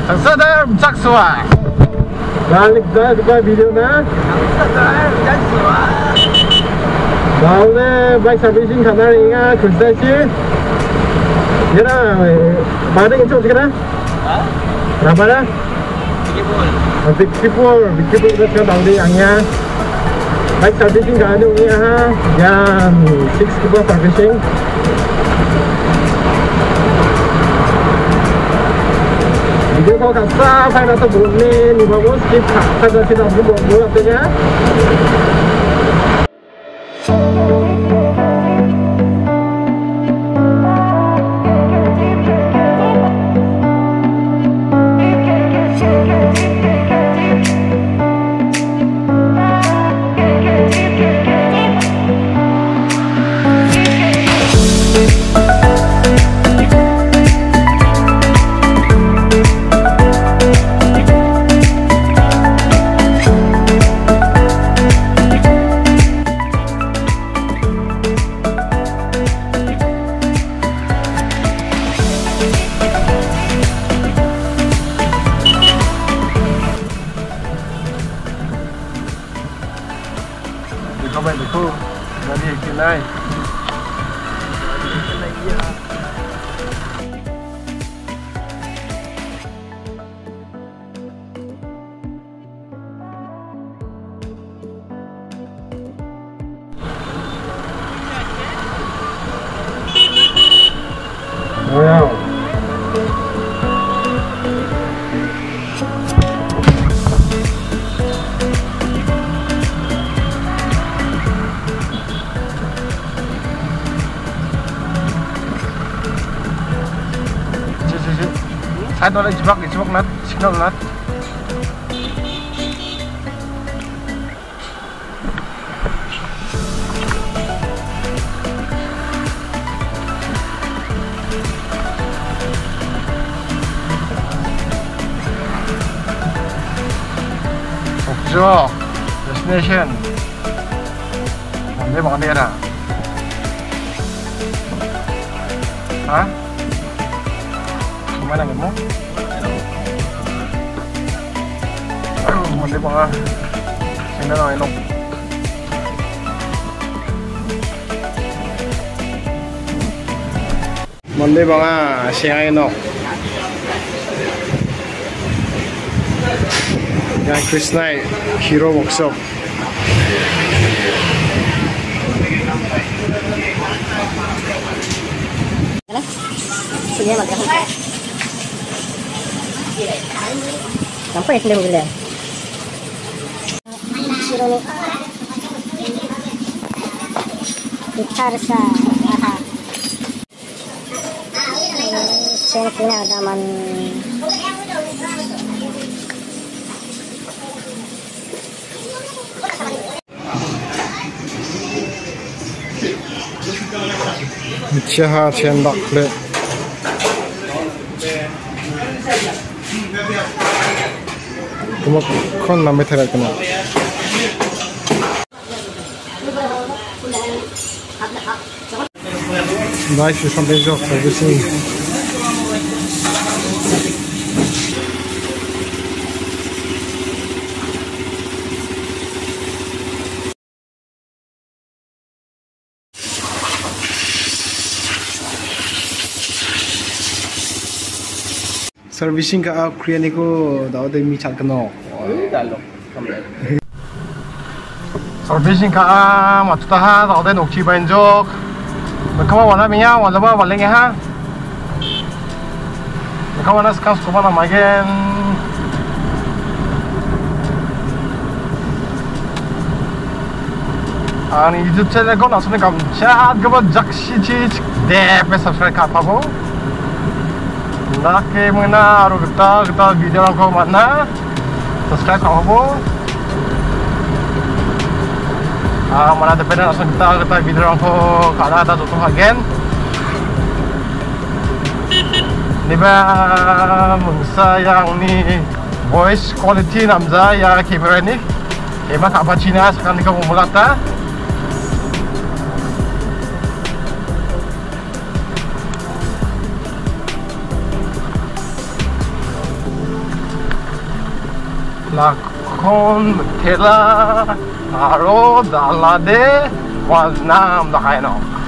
Sadar Jaksua. Balik dah ke video na. Sadar Jaksua. Baule bike servicing khana inga khusai chi. Jera bada itu sekarang? Hah? Berapa dah? 54 dah sekarang baule angnya. Bike servicing khana inga ha. Jam 6 people servicing. Video kau kasar, saya nak sebelum ni bawa skip saja tidak buat saja. Các bạn thấy không? Nó đi kiểu này. Wow. Side wala jebak nat, signal nat. Okjo, destination. Mana bang dia? Hah? Kemana kamu? Mali mga sino na inom. Mali mga siya inom. Yan Chris Knight Hero Workshop. Sige magkakaroon. Sampai sendiri boleh. Gitar sa chain pinadaman Chaha chain lock plate. Kamu kon nama terat kena. Nice, something job servicing. Servicing ka Korea ni ko daw de mi chat kano. Servicing ka matuta ha daw de nokchi banjok. Kamu mana punya, mana bawa balik ha? Kamu mana sekarang suka mana magen? Ani YouTube channel ko langsung kamu chat kamu jaksi cheese deh, subscribe kah apa nak ke mana aru kita video aku mana subscribe kah apa? Mana dependen langsung kita video aku kalau ada tutup again. Ni mengsa yang ni voice quality namza ya kamera ni. Emang apa Cina sekarang ni kamu mulata. Lakon Tela Aro Dalade was Nam the Haino.